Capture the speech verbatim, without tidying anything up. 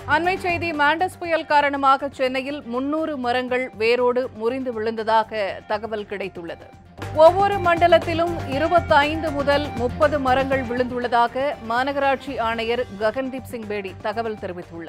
அண்மை செய்தி மாண்டஸ் புயல் காரணமாக சென்னையில் முன்னூறு மரங்கள் வேரோடு முறிந்து விழுந்ததாக தகவல் கிடைத்துள்ளது. ஒவ்வொரு மண்டலத்திலும் இருபத்தைந்து முதல் முப்பது மரங்கள் விழுந்துள்ளதாக மாநகராட்சி ஆணையர் ககன்தீப் சிங் பேடி தகவல் தெரிவித்துள்ளார்.